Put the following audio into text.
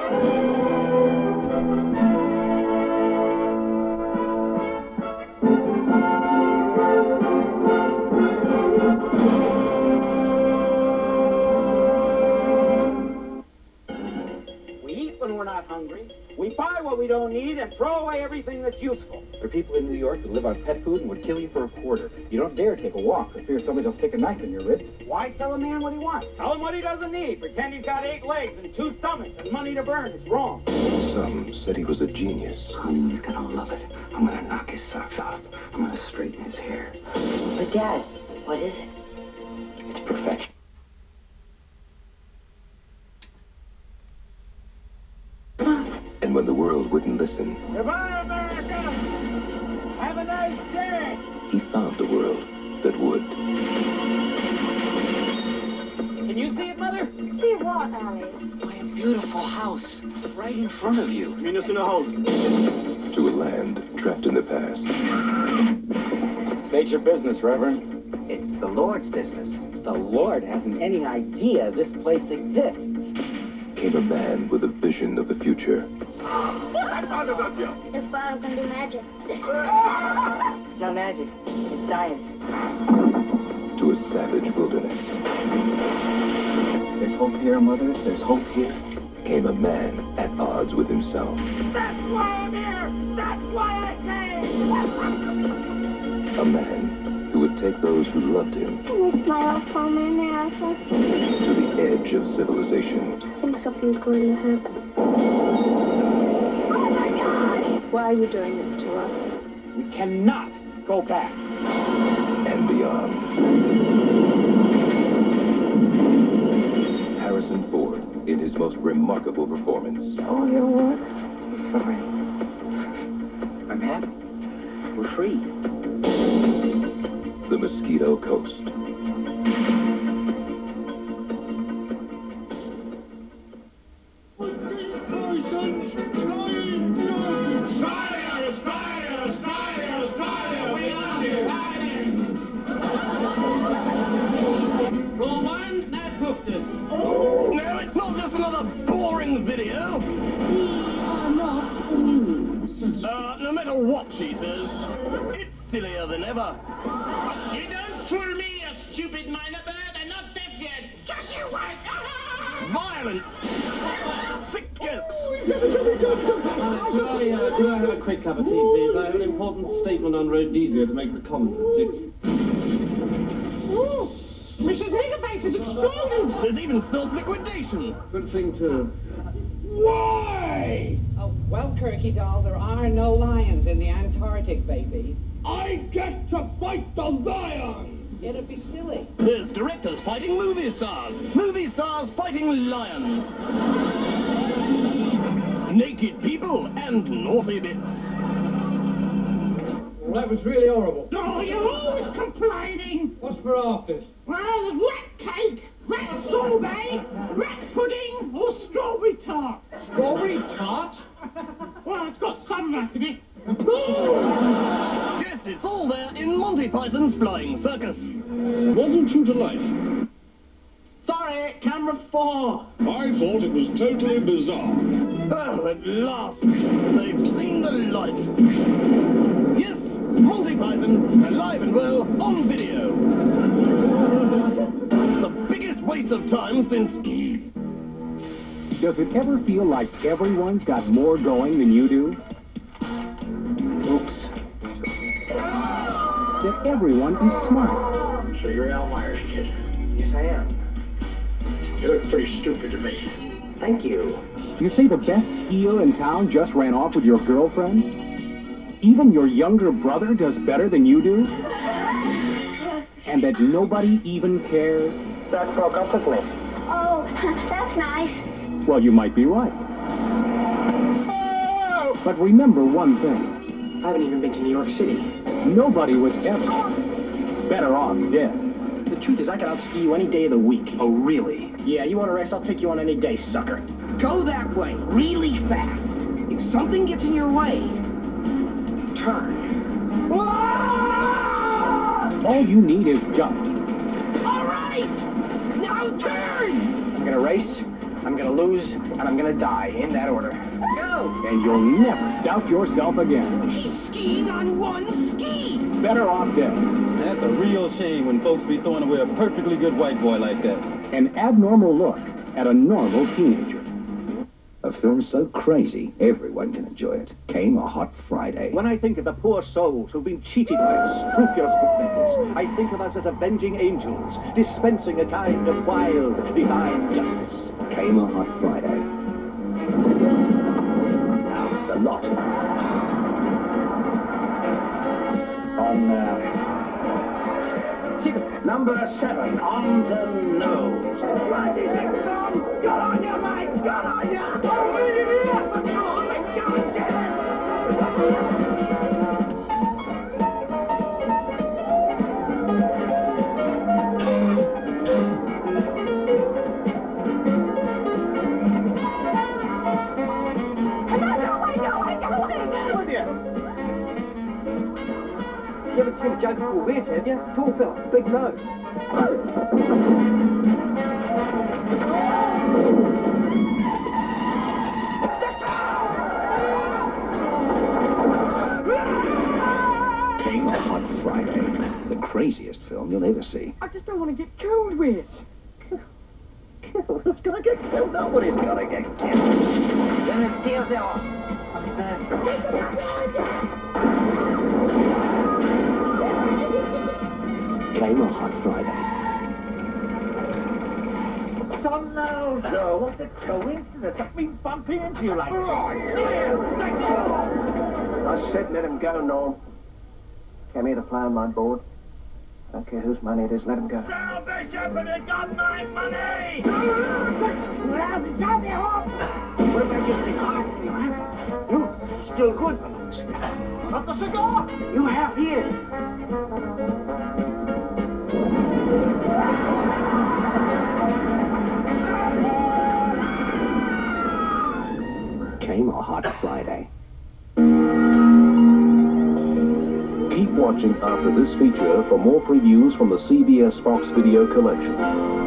We're not hungry. We buy what we don't need and throw away everything that's useful. There are people in New York who live on pet food and would kill you for a quarter. You don't dare take a walk for fear somebody will stick a knife in your ribs. Why sell a man what he wants? Sell him what he doesn't need. Pretend he's got 8 legs and 2 stomachs and money to burn. It's wrong. Some said he was a genius. Honey, he's gonna love it. I'm gonna knock his socks off. I'm gonna straighten his hair. But Dad, what is it? It's perfection. And when the world wouldn't listen, Goodbye, America! Have a nice day! he found a world that would. Can you see it, Mother? See what, Alice? My beautiful house, right in front of you. Mean us in a house. To a land trapped in the past. State your business, Reverend. It's the Lord's business. The Lord hasn't any idea this place exists. Came a man with a vision of the future. The father can do magic. It's not magic. It's science. To a savage wilderness. There's hope here, Mother. There's hope here. Came a man at odds with himself. That's why I'm here! That's why I came! A man who would take those who loved him I miss my old home in America. to the edge of civilization. I think something's going to happen. Why are you doing this to us? We cannot go back. And beyond. Harrison Ford in his most remarkable performance. All your work? So sorry. I'm happy. We're free. The Mosquito Coast. Roll one, that hooked it. No, it's not just another boring video. We are not amused. No matter what she says, it's sillier than ever. You don't fool me, you stupid minor bird. I'm not deaf yet. Just you wait. Violence. Sick jokes. Could I have a quick cup of tea, please? I have an important statement on Rhodesia to make the Commandant. Oh, Mrs. Megabyte is exploding. There's even self-liquidation. Good thing, too. Why? Oh, well, Kirky doll, there are no lions in the Antarctic, baby. I get to fight the lion. It'd be silly. There's directors fighting movie stars. Movie stars fighting lions. Naked people and naughty bits. Well, that was really horrible. No, you're always complaining. What's for after? Well, there's rat cake, rat sorbet, rat pudding, or strawberry tart. Strawberry tart? Well, it's got some rat in it. Yes, it's all there in Monty Python's Flying Circus. Wasn't true to life. Sorry, camera 4. I thought it was totally bizarre. Oh, at last, they've seen the light. Yes, Monty Python, alive and well, on video. It's the biggest waste of time since... Does it ever feel like everyone's got more going than you do? Oops. That everyone is smart. So you're Al Myers, kid. Yes, I am. You look pretty stupid to me. Thank you. You say the best skier in town just ran off with your girlfriend? Even your younger brother does better than you do? And that nobody even cares? That broke up with me. Oh, that's nice. Well, you might be right. But remember one thing. I haven't even been to New York City. Nobody was ever better off dead. The truth is, I can outski you any day of the week. Oh, really? Yeah, you want a race? I'll take you on any day, sucker. Go that way, really fast. If something gets in your way, turn. All you need is jump. All right, now turn. I'm gonna race. I I'm gonna lose, and I'm gonna die, in that order. Go! And you'll never doubt yourself again. He's skiing on one ski. Better off dead. That's a real shame when folks be throwing away a perfectly good white boy like that. An abnormal look at a normal teenager. A film so crazy, everyone can enjoy it. Came a Hot Friday. When I think of the poor souls who've been cheated by unscrupulous bookmakers, I think of us as avenging angels, dispensing a kind of wild, divine justice. Came a Hot Friday. Now, the lot. Number 7, on the nose. Friday, next on. Good on you, Mike. Good on you. Oh, my God, damn You haven't seen a joke called Wiz, have you? Tall fella, big nose. Came a Hot Friday. The craziest film you'll ever see. I just don't want to get killed, Wiz. Who's gonna get killed? Nobody's gonna get killed. Then it tears off. I'll be back. Came a Hot Friday. Oh, no, Joe. What a coincidence. I've been bumping into you like I said let him go, Norm. Came here to play on my board. I don't care whose money it is, let him go. Sal Bishop, and they got my money! What about your cigar? You still good? Not the cigar you have here. Came a Hot Friday. Keep watching after this feature for more previews from the CBS Fox Video Collection.